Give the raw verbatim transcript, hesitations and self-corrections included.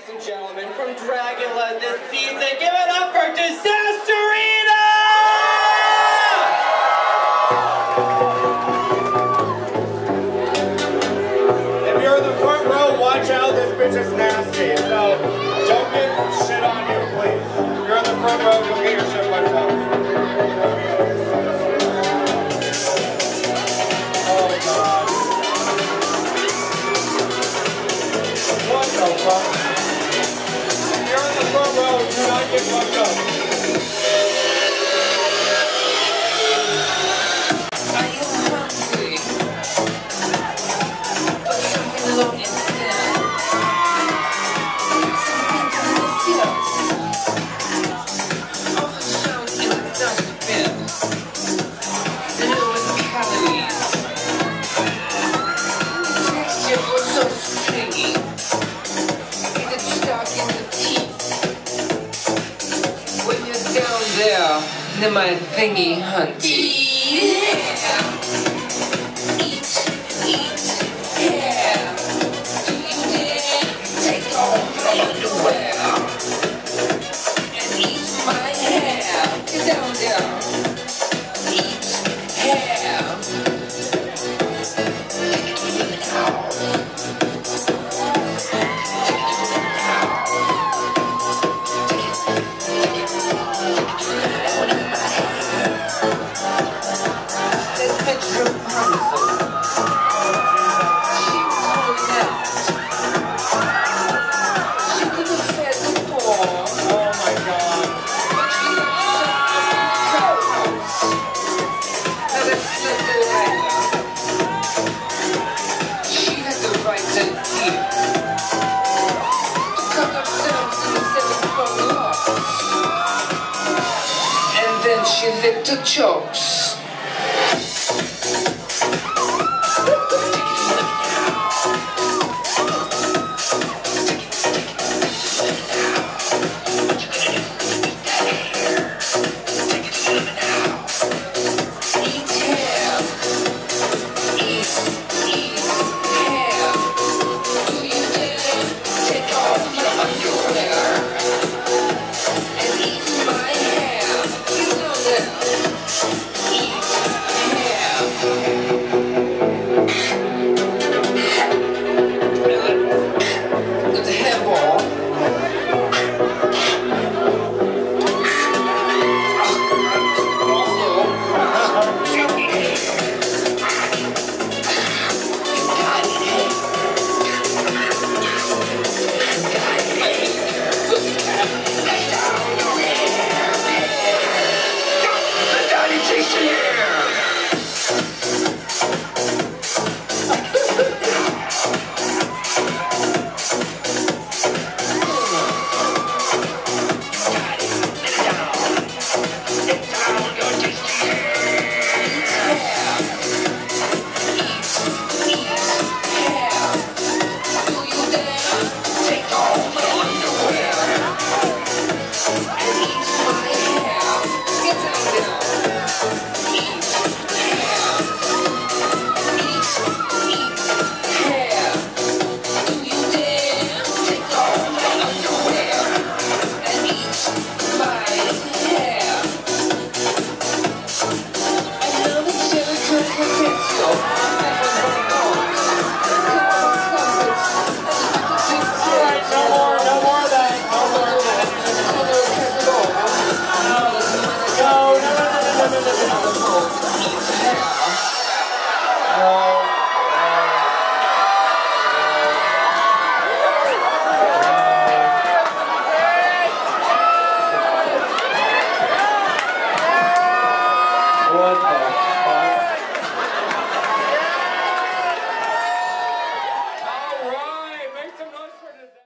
and gentlemen, from Dragula this season, give it up for Disasterina! If you're in the front row, watch out, this bitch is nasty. So, don't get shit on you, please. If you're in the front row, don't get your shit wiped out. Oh, God. What the fuck? If you're in the front row, do not get fucked up. Then my thingy hunt. Yeah. Eat, eat, yeah. Do you dare take off your underwear and eat my hair? Get down there. Eat hair. Take it to the cow. She licked her chops. What the